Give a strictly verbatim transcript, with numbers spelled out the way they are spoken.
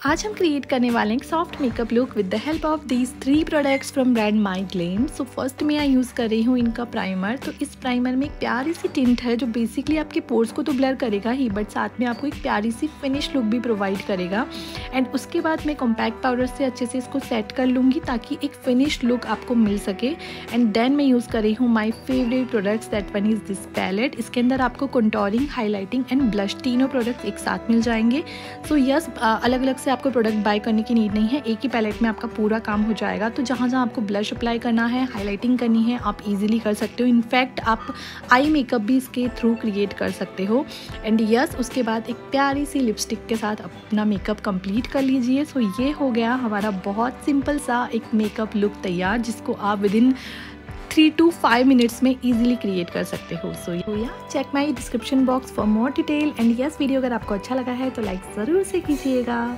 आज हम क्रिएट करने वाले हैं soft makeup look with the help of these three products from brand my glam. So first मैं यहाँ यूज़ कर रही हूँ इनका प्राइमर। तो इस प्राइमर में एक प्यारी सी टिंट है जो बेसिकली आपके पोर्स को तो ब्लर करेगा ही, बट साथ में आपको एक प्यारी सी फिनिश लुक भी प्रोवाइड करेगा। एंड उसके बाद मैं कॉम्पैक्ट पाउडर से अच्छे से इसको सेट कर लूँगी ताकि एक फिनिश लुक आपको मिल सके। एंड देन मैं यूज़ कर रही हूँ my favourite products, that one is this palette. इसके अंदर आपको कंटूरिंग, हाईलाइटिंग एंड ब्लश तीनों प्रोडक्ट्स एक साथ मिल जाएंगे। सो so, यस yes, अलग अलग से आपको प्रोडक्ट बाय करने की नीड नहीं है, एक ही पैलेट में आपका पूरा काम हो जाएगा। तो जहाँ जहाँ आपको ब्लश अप्लाई करना है, हाईलाइटिंग करनी है, आप इजीली कर सकते हो। इनफैक्ट आप आई मेकअप भी इसके थ्रू क्रिएट कर सकते हो। एंड यस yes, उसके बाद एक प्यारी सी लिपस्टिक के साथ अपना मेकअप कंप्लीट कर लीजिए। सो so, ये हो गया हमारा बहुत सिंपल सा एक मेकअप लुक तैयार, जिसको आप within three to five minutes में इजीली क्रिएट कर सकते हो। सो या check my description box for more detail. And yes, video अगर आपको अच्छा लगा है तो लाइक ज़रूर से कीजिएगा।